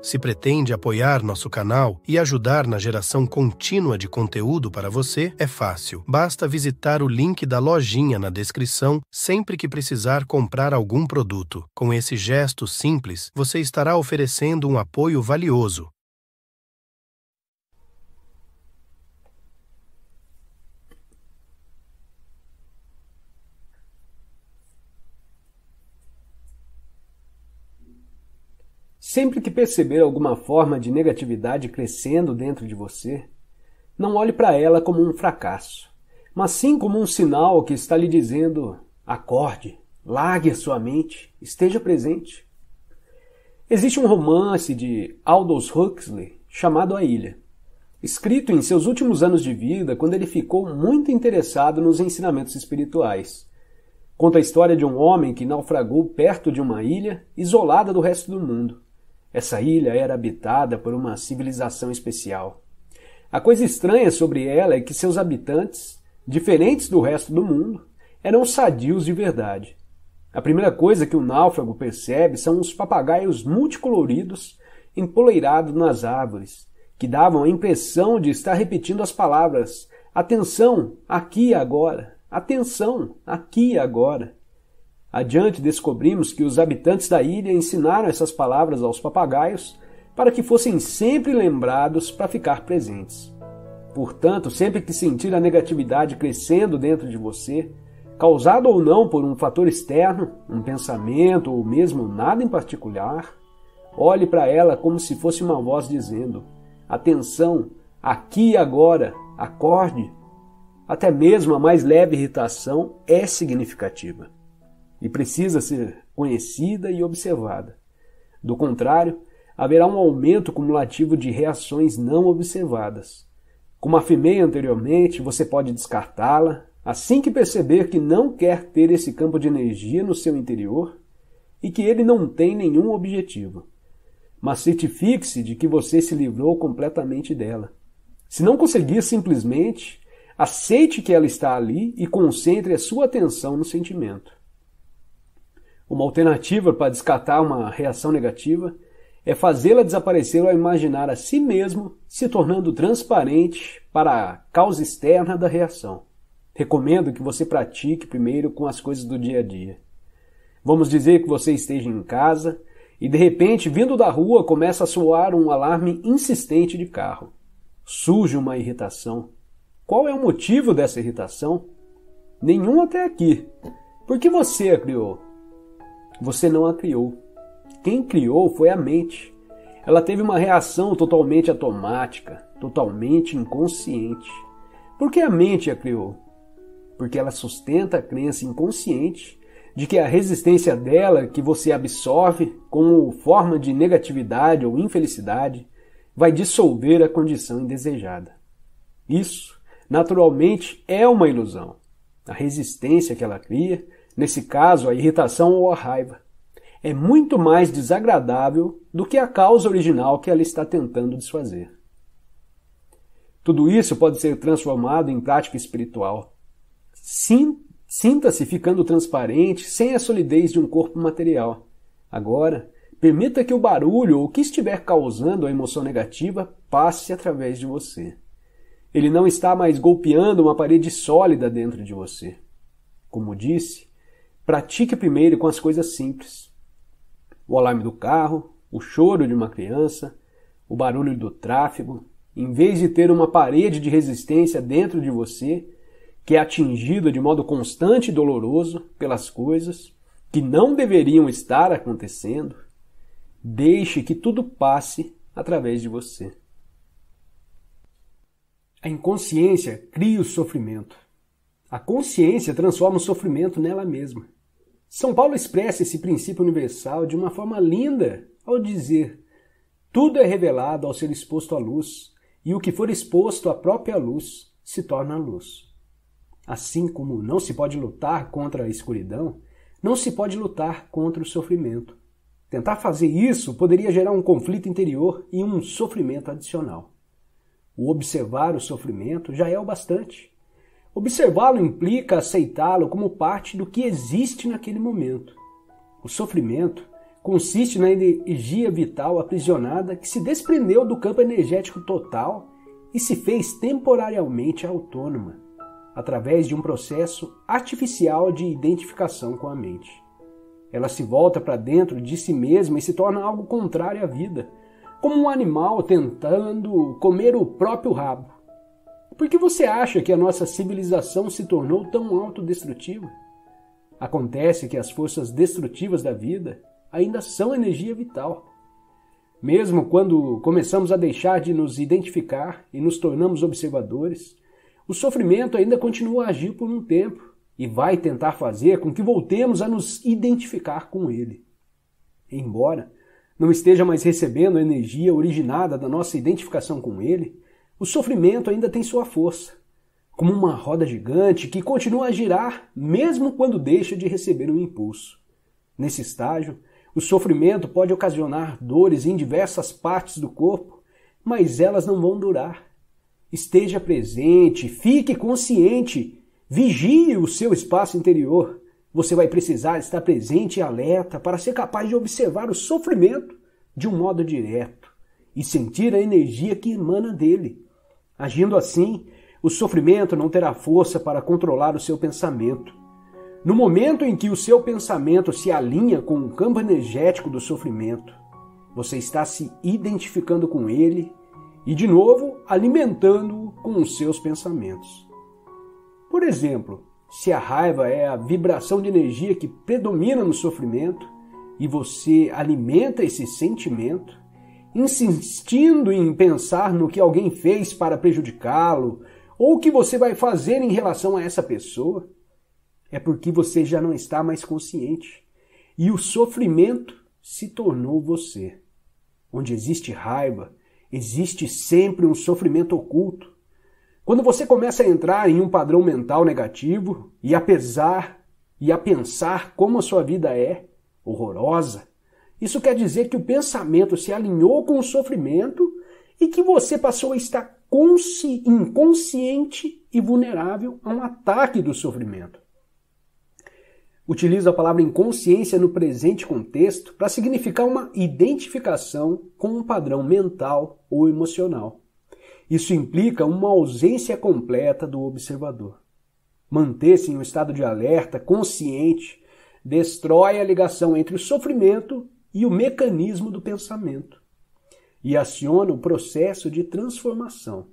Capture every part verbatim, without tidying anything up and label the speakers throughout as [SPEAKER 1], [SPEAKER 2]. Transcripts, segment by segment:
[SPEAKER 1] Se pretende apoiar nosso canal e ajudar na geração contínua de conteúdo para você, é fácil. Basta visitar o link da lojinha na descrição sempre que precisar comprar algum produto. Com esse gesto simples, você estará oferecendo um apoio valioso.
[SPEAKER 2] Sempre que perceber alguma forma de negatividade crescendo dentro de você, não olhe para ela como um fracasso, mas sim como um sinal que está lhe dizendo: acorde, largue a sua mente, esteja presente. Existe um romance de Aldous Huxley chamado A Ilha, escrito em seus últimos anos de vida, quando ele ficou muito interessado nos ensinamentos espirituais. Conta a história de um homem que naufragou perto de uma ilha isolada do resto do mundo. Essa ilha era habitada por uma civilização especial. A coisa estranha sobre ela é que seus habitantes, diferentes do resto do mundo, eram sadios de verdade. A primeira coisa que o náufrago percebe são os papagaios multicoloridos empoleirados nas árvores, que davam a impressão de estar repetindo as palavras: atenção, aqui e agora, atenção, aqui e agora. Adiante descobrimos que os habitantes da ilha ensinaram essas palavras aos papagaios para que fossem sempre lembrados para ficar presentes. Portanto, sempre que sentir a negatividade crescendo dentro de você, causado ou não por um fator externo, um pensamento ou mesmo nada em particular, olhe para ela como se fosse uma voz dizendo: atenção, aqui e agora, acorde. Até mesmo a mais leve irritação é significativa e precisa ser conhecida e observada. Do contrário, haverá um aumento cumulativo de reações não observadas. Como afirmei anteriormente, você pode descartá-la assim que perceber que não quer ter esse campo de energia no seu interior e que ele não tem nenhum objetivo. Mas certifique-se de que você se livrou completamente dela. Se não conseguir, simplesmente aceite que ela está ali e concentre a sua atenção no sentimento. Uma alternativa para descartar uma reação negativa é fazê-la desaparecer ao imaginar a si mesmo se tornando transparente para a causa externa da reação. Recomendo que você pratique primeiro com as coisas do dia a dia. Vamos dizer que você esteja em casa e de repente, vindo da rua, começa a soar um alarme insistente de carro. Surge uma irritação. Qual é o motivo dessa irritação? Nenhum até aqui. Por que você a criou? Você não a criou. Quem criou foi a mente. Ela teve uma reação totalmente automática, totalmente inconsciente. Por que a mente a criou? Porque ela sustenta a crença inconsciente de que a resistência dela, que você absorve como forma de negatividade ou infelicidade, vai dissolver a condição indesejada. Isso, naturalmente, é uma ilusão. A resistência que ela cria, nesse caso a irritação ou a raiva, é muito mais desagradável do que a causa original que ela está tentando desfazer. Tudo isso pode ser transformado em prática espiritual. Sim, sinta-se ficando transparente sem a solidez de um corpo material. Agora, permita que o barulho ou o que estiver causando a emoção negativa passe através de você. Ele não está mais golpeando uma parede sólida dentro de você. Como disse, pratique primeiro com as coisas simples. O alarme do carro, o choro de uma criança, o barulho do tráfego, em vez de ter uma parede de resistência dentro de você, que é atingida de modo constante e doloroso pelas coisas que não deveriam estar acontecendo, deixe que tudo passe através de você. A inconsciência cria o sofrimento. A consciência transforma o sofrimento nela mesma. São Paulo expressa esse princípio universal de uma forma linda ao dizer: tudo é revelado ao ser exposto à luz, e o que for exposto à própria luz se torna luz. Assim como não se pode lutar contra a escuridão, não se pode lutar contra o sofrimento. Tentar fazer isso poderia gerar um conflito interior e um sofrimento adicional. O observar o sofrimento já é o bastante. Observá-lo implica aceitá-lo como parte do que existe naquele momento. O sofrimento consiste na energia vital aprisionada que se desprendeu do campo energético total e se fez temporariamente autônoma, através de um processo artificial de identificação com a mente. Ela se volta para dentro de si mesma e se torna algo contrário à vida, como um animal tentando comer o próprio rabo. Por que você acha que a nossa civilização se tornou tão autodestrutiva? Acontece que as forças destrutivas da vida ainda são energia vital. Mesmo quando começamos a deixar de nos identificar e nos tornamos observadores, o sofrimento ainda continua a agir por um tempo e vai tentar fazer com que voltemos a nos identificar com ele. Embora não esteja mais recebendo a energia originada da nossa identificação com ele, o sofrimento ainda tem sua força, como uma roda gigante que continua a girar mesmo quando deixa de receber um impulso. Nesse estágio, o sofrimento pode ocasionar dores em diversas partes do corpo, mas elas não vão durar. Esteja presente, fique consciente, vigie o seu espaço interior. Você vai precisar estar presente e alerta para ser capaz de observar o sofrimento de um modo direto e sentir a energia que emana dele. Agindo assim, o sofrimento não terá força para controlar o seu pensamento. No momento em que o seu pensamento se alinha com o campo energético do sofrimento, você está se identificando com ele e, de novo, alimentando-o com os seus pensamentos. Por exemplo, se a raiva é a vibração de energia que predomina no sofrimento e você alimenta esse sentimento, insistindo em pensar no que alguém fez para prejudicá-lo ou o que você vai fazer em relação a essa pessoa, é porque você já não está mais consciente e o sofrimento se tornou você. Onde existe raiva, existe sempre um sofrimento oculto. Quando você começa a entrar em um padrão mental negativo e a pesar e a pensar como a sua vida é horrorosa, isso quer dizer que o pensamento se alinhou com o sofrimento e que você passou a estar consci- inconsciente e vulnerável a um ataque do sofrimento. Utilizo a palavra inconsciência no presente contexto para significar uma identificação com um padrão mental ou emocional. Isso implica uma ausência completa do observador. Manter-se em um estado de alerta consciente destrói a ligação entre o sofrimento e o mecanismo do pensamento e aciona o processo de transformação.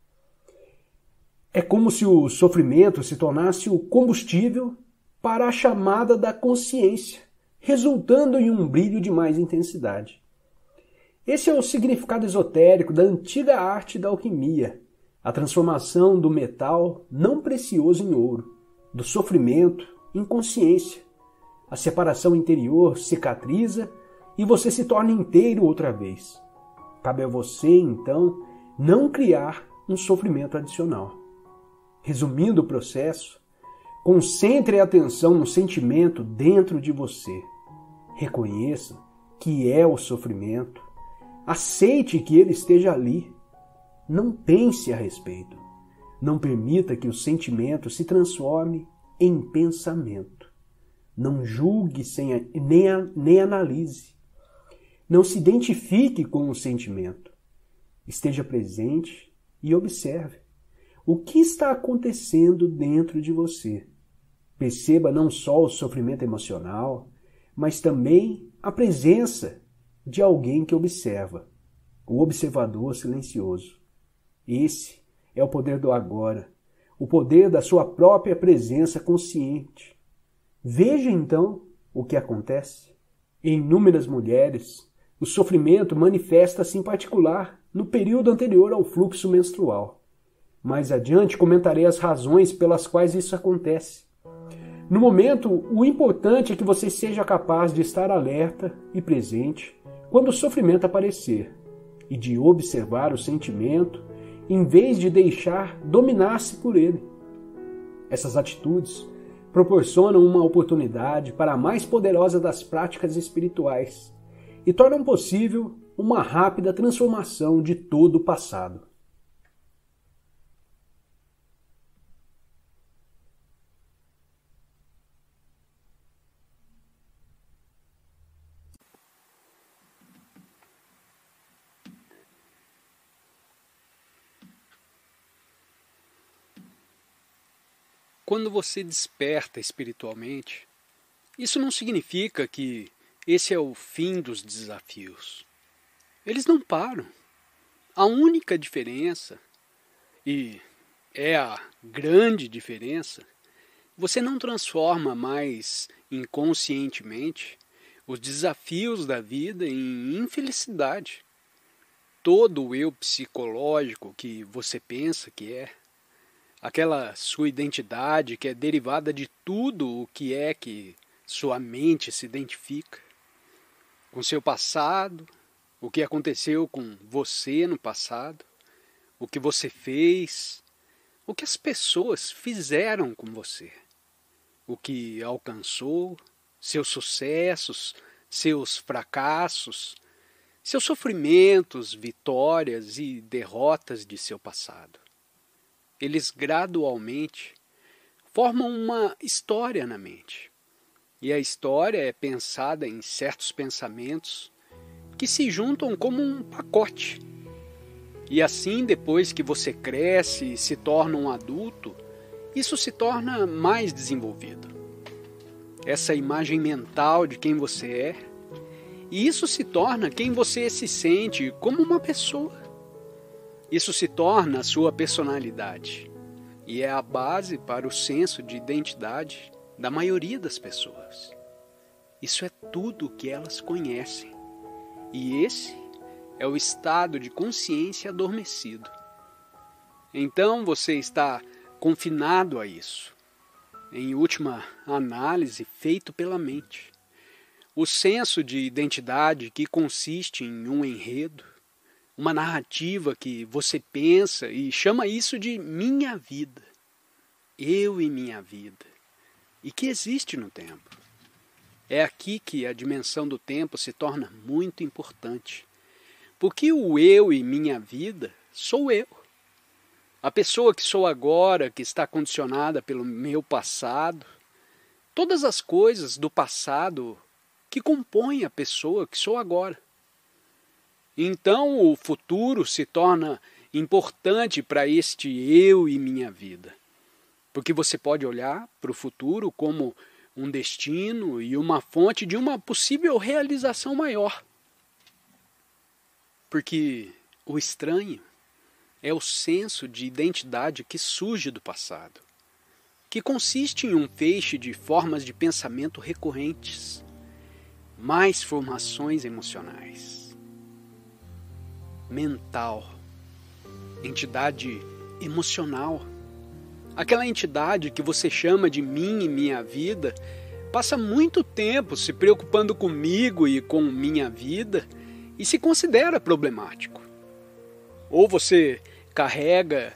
[SPEAKER 2] É como se o sofrimento se tornasse o combustível para a chamada da consciência, resultando em um brilho de mais intensidade. Esse é o significado esotérico da antiga arte da alquimia, a transformação do metal não precioso em ouro, do sofrimento em consciência. A separação interior cicatriza e você se torna inteiro outra vez. Cabe a você, então, não criar um sofrimento adicional. Resumindo o processo, concentre a atenção no sentimento dentro de você. Reconheça que é o sofrimento. Aceite que ele esteja ali. Não pense a respeito. Não permita que o sentimento se transforme em pensamento. Não julgue sem a, nem, a, nem analise. Não se identifique com o sentimento. Esteja presente e observe o que está acontecendo dentro de você. Perceba não só o sofrimento emocional, mas também a presença de alguém que observa, o observador silencioso. Esse é o poder do agora, o poder da sua própria presença consciente. Veja então o que acontece. Em inúmeras mulheres, o sofrimento manifesta-se em particular no período anterior ao fluxo menstrual. Mais adiante comentarei as razões pelas quais isso acontece. No momento, o importante é que você seja capaz de estar alerta e presente quando o sofrimento aparecer e de observar o sentimento em vez de deixar dominar-se por ele. Essas atitudes proporcionam uma oportunidade para a mais poderosa das práticas espirituais e tornam possível uma rápida transformação de todo o passado. quando você desperta espiritualmente, isso não significa que esse é o fim dos desafios. Eles não param. A única diferença, e é a grande diferença, você não transforma mais inconscientemente os desafios da vida em infelicidade. Todo o eu psicológico que você pensa que é, aquela sua identidade que é derivada de tudo o que é que sua mente se identifica, com seu passado, o que aconteceu com você no passado, o que você fez, o que as pessoas fizeram com você, o que alcançou, seus sucessos, seus fracassos, seus sofrimentos, vitórias e derrotas de seu passado. Eles gradualmente formam uma história na mente. E a história é pensada em certos pensamentos que se juntam como um pacote. E assim, depois que você cresce e se torna um adulto, isso se torna mais desenvolvido. Essa imagem mental de quem você é, e isso se torna quem você se sente como uma pessoa. Isso se torna a sua personalidade e é a base para o senso de identidade da maioria das pessoas. Isso é tudo o que elas conhecem. E esse é o estado de consciência adormecido. Então você está confinado a isso. Em última análise, feito pela mente. O senso de identidade que consiste em um enredo, uma narrativa que você pensa e chama isso de minha vida, eu e minha vida, e que existe no tempo. É aqui que a dimensão do tempo se torna muito importante, porque o eu e minha vida sou eu. A pessoa que sou agora, que está condicionada pelo meu passado, todas as coisas do passado que compõem a pessoa que sou agora. Então o futuro se torna importante para este eu e minha vida. Porque você pode olhar para o futuro como um destino e uma fonte de uma possível realização maior. Porque o estranho é o senso de identidade que surge do passado, que consiste em um feixe de formas de pensamento recorrentes, mais formações emocionais. Mental, entidade emocional. Aquela entidade que você chama de mim e minha vida, passa muito tempo se preocupando comigo e com minha vida e se considera problemático. Ou você carrega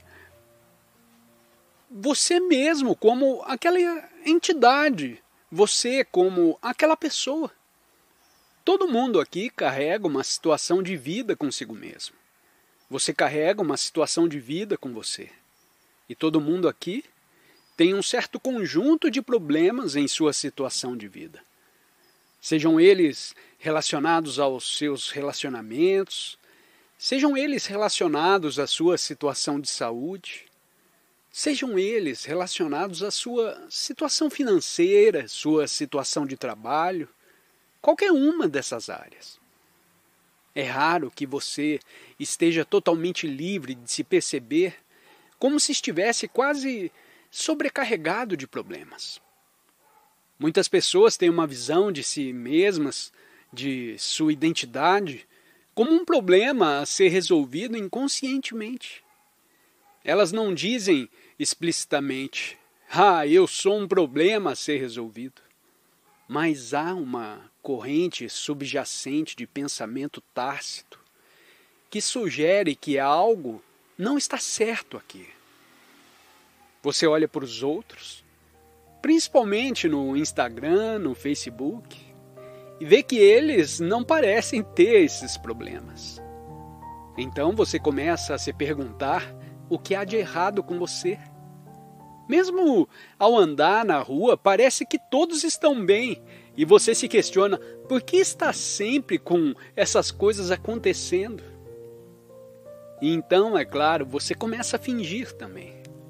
[SPEAKER 2] você mesmo como aquela entidade, você como aquela pessoa. Todo mundo aqui carrega uma situação de vida consigo mesmo. Você carrega uma situação de vida com você. E todo mundo aqui tem um certo conjunto de problemas em sua situação de vida. Sejam eles relacionados aos seus relacionamentos, sejam eles relacionados à sua situação de saúde, sejam eles relacionados à sua situação financeira, sua situação de trabalho, qualquer uma dessas áreas. É raro que você esteja totalmente livre de se perceber como se estivesse quase sobrecarregado de problemas. Muitas pessoas têm uma visão de si mesmas, de sua identidade, como um problema a ser resolvido inconscientemente. Elas não dizem explicitamente, ah, eu sou um problema a ser resolvido. Mas há uma corrente subjacente de pensamento tácito que sugere que algo não está certo aqui. Você olha para os outros, principalmente no Instagram, no Facebook, e vê que eles não parecem ter esses problemas. Então você começa a se perguntar o que há de errado com você. Mesmo ao andar na rua, parece que todos estão bem, e você se questiona por que está sempre com essas coisas acontecendo. E então, é claro, você começa a fingir também.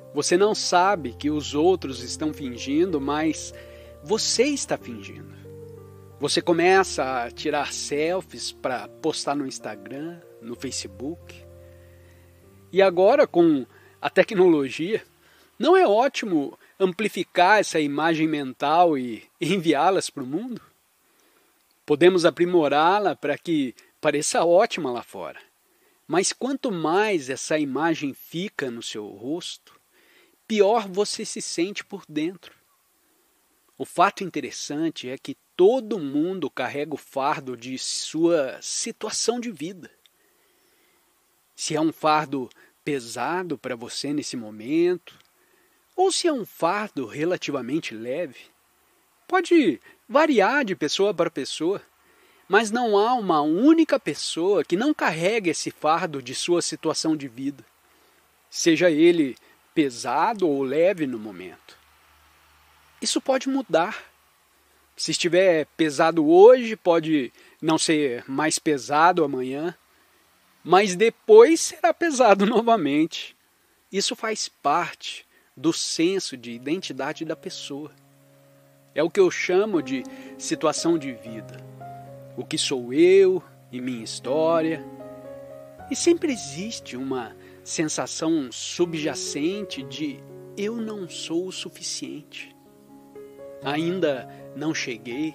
[SPEAKER 2] Você não sabe que os outros estão fingindo, mas você está fingindo. Você começa a tirar selfies para postar no Instagram, no Facebook. E agora, com a tecnologia, não é ótimo amplificar essa imagem mental e enviá-las para o mundo? Podemos aprimorá-la para que pareça ótima lá fora. Mas quanto mais essa imagem fica no seu rosto, pior você se sente por dentro. O fato interessante é que todo mundo carrega o fardo de sua situação de vida. Se é um fardo pesado para você nesse momento, ou se é um fardo relativamente leve, pode variar de pessoa para pessoa, mas não há uma única pessoa que não carregue esse fardo de sua situação de vida, seja ele pesado ou leve no momento. Isso pode mudar. Se estiver pesado hoje, pode não ser mais pesado amanhã, mas depois será pesado novamente. Isso faz parte do senso de identidade da pessoa. É o que eu chamo de situação de vida. O que sou eu e minha história. E sempre existe uma sensação subjacente de eu não sou o suficiente. Ainda não cheguei.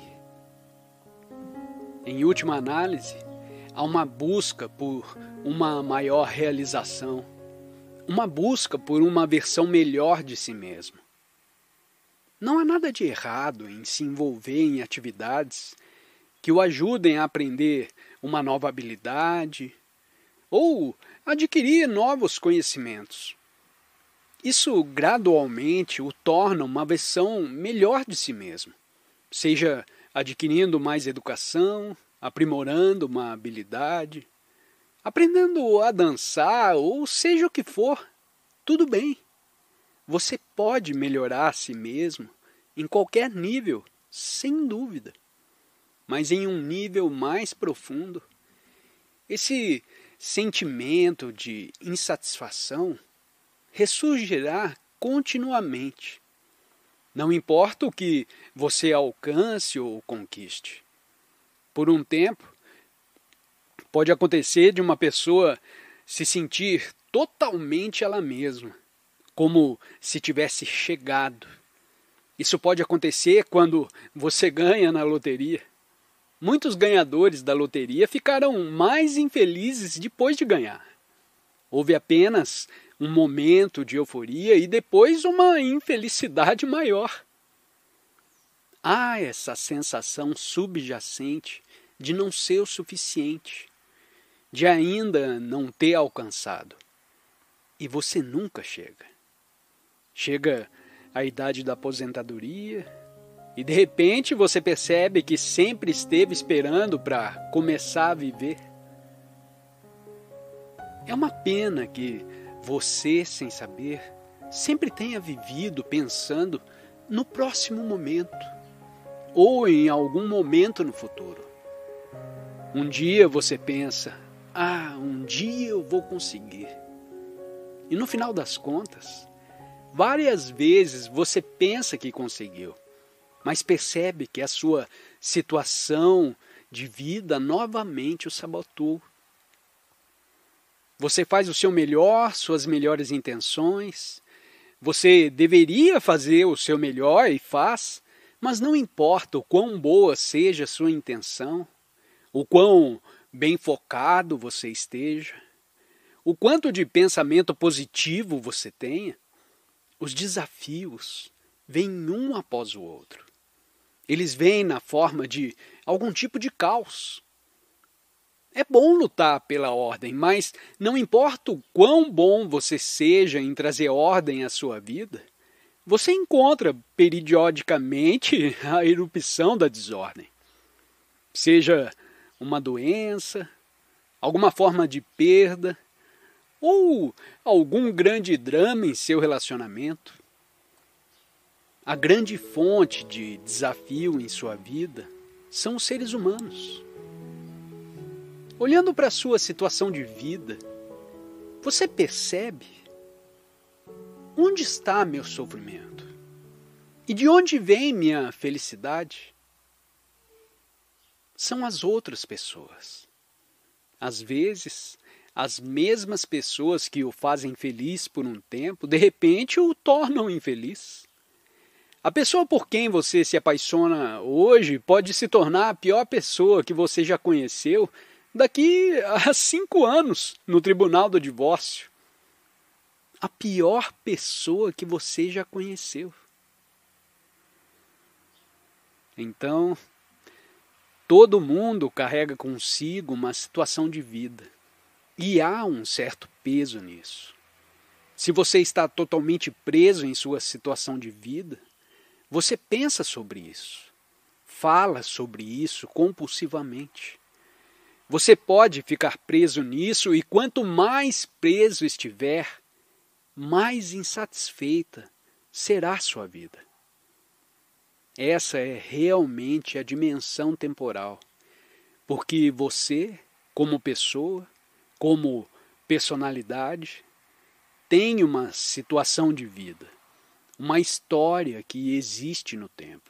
[SPEAKER 2] Em última análise, há uma busca por uma maior realização, uma busca por uma versão melhor de si mesmo. Não há nada de errado em se envolver em atividades que o ajudem a aprender uma nova habilidade ou adquirir novos conhecimentos. Isso gradualmente o torna uma versão melhor de si mesmo, seja adquirindo mais educação, aprimorando uma habilidade, aprendendo a dançar ou seja o que for, tudo bem. Você pode melhorar a si mesmo em qualquer nível, sem dúvida. Mas em um nível mais profundo, esse sentimento de insatisfação ressurgirá continuamente. Não importa o que você alcance ou conquiste. Por um tempo, pode acontecer de uma pessoa se sentir totalmente ela mesma, como se tivesse chegado. Isso pode acontecer quando você ganha na loteria. Muitos ganhadores da loteria ficaram mais infelizes depois de ganhar. Houve apenas um momento de euforia e depois uma infelicidade maior. Há essa sensação subjacente de não ser o suficiente, de ainda não ter alcançado. E você nunca chega. Chega a idade da aposentadoria e de repente você percebe que sempre esteve esperando para começar a viver. É uma pena que você, sem saber, sempre tenha vivido pensando no próximo momento ou em algum momento no futuro. Um dia você pensa, ah, um dia eu vou conseguir. E no final das contas, várias vezes você pensa que conseguiu, mas percebe que a sua situação de vida novamente o sabotou. Você faz o seu melhor, suas melhores intenções. Você deveria fazer o seu melhor e faz, mas não importa o quão boa seja a sua intenção, o quão bem focado você esteja, o quanto de pensamento positivo você tenha, os desafios vêm um após o outro. Eles vêm na forma de algum tipo de caos. É bom lutar pela ordem, mas não importa o quão bom você seja em trazer ordem à sua vida, você encontra periodicamente a erupção da desordem. Seja uma doença, alguma forma de perda, ou algum grande drama em seu relacionamento. A grande fonte de desafio em sua vida são os seres humanos. Olhando para a sua situação de vida, você percebe
[SPEAKER 3] onde está meu sofrimento? E de onde vem minha felicidade? São as outras pessoas. Às vezes, as mesmas pessoas que o fazem feliz por um tempo, de repente o tornam infeliz. A pessoa por quem você se apaixona hoje pode se tornar a pior pessoa que você já conheceu daqui a cinco anos no tribunal do divórcio. A pior pessoa que você já conheceu. Então, todo mundo carrega consigo uma situação de vida. E há um certo peso nisso. Se você está totalmente preso em sua situação de vida, você pensa sobre isso, fala sobre isso compulsivamente. Você pode ficar preso nisso e quanto mais preso estiver, mais insatisfeita será sua vida. Essa é realmente a dimensão temporal, porque você, como pessoa, como personalidade, tem uma situação de vida, uma história que existe no tempo.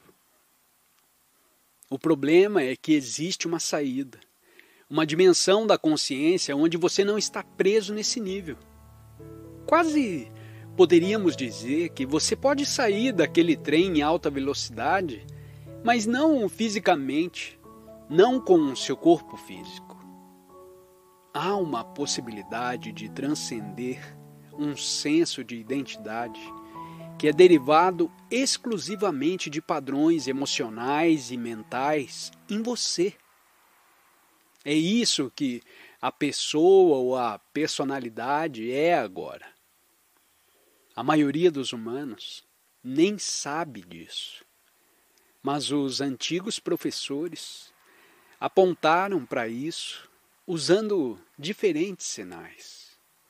[SPEAKER 3] O problema é que existe uma saída, uma dimensão da consciência onde você não está preso nesse nível. Quase poderíamos dizer que você pode sair daquele trem em alta velocidade, mas não fisicamente, não com o seu corpo físico. Há uma possibilidade de transcender um senso de identidade que é derivado exclusivamente de padrões emocionais e mentais em você. É isso que a pessoa ou a personalidade é agora. A maioria dos humanos nem sabe disso, mas os antigos professores apontaram para isso usando diferentes sinais.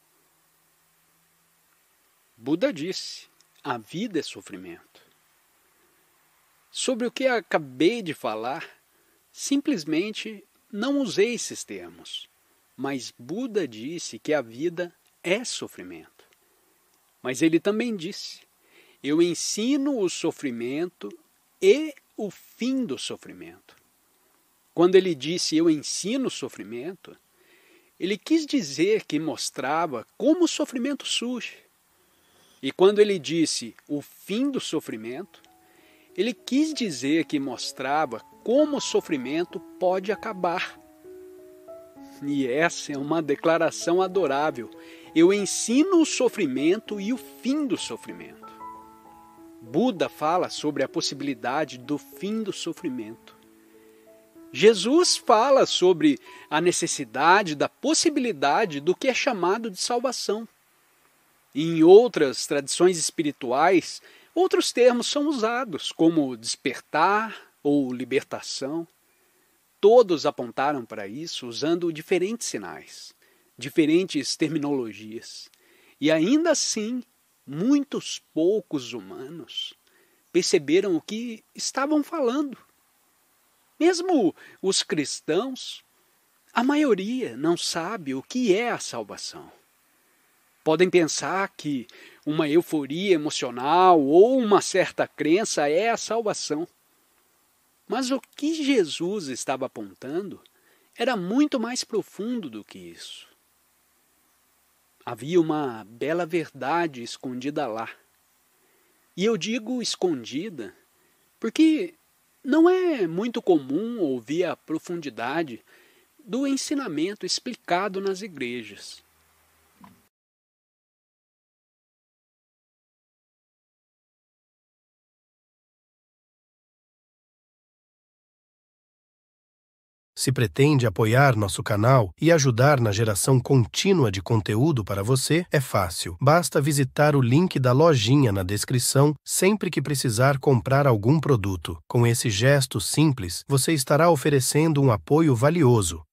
[SPEAKER 3] Buda disse: a vida é sofrimento. Sobre o que acabei de falar, simplesmente não usei esses termos, mas Buda disse que a vida é sofrimento. Mas ele também disse: eu ensino o sofrimento e o fim do sofrimento. Quando ele disse eu ensino o sofrimento, ele quis dizer que mostrava como o sofrimento surge. E quando ele disse o fim do sofrimento, ele quis dizer que mostrava como o sofrimento pode acabar. E essa é uma declaração adorável. Eu ensino o sofrimento e o fim do sofrimento. Buda fala sobre a possibilidade do fim do sofrimento. Jesus fala sobre a necessidade da possibilidade do que é chamado de salvação. Em outras tradições espirituais, outros termos são usados, como despertar ou libertação. Todos apontaram para isso usando diferentes sinais, diferentes terminologias. E ainda assim, muitos poucos humanos perceberam o que estavam falando. Mesmo os cristãos, a maioria não sabe o que é a salvação. Podem pensar que uma euforia emocional ou uma certa crença é a salvação. Mas o que Jesus estava apontando era muito mais profundo do que isso. Havia uma bela verdade escondida lá. E eu digo escondida porque não é muito comum ouvir a profundidade do ensinamento explicado nas igrejas.
[SPEAKER 1] Se pretende apoiar nosso canal e ajudar na geração contínua de conteúdo para você, é fácil. Basta visitar o link da lojinha na descrição sempre que precisar comprar algum produto. Com esse gesto simples, você estará oferecendo um apoio valioso.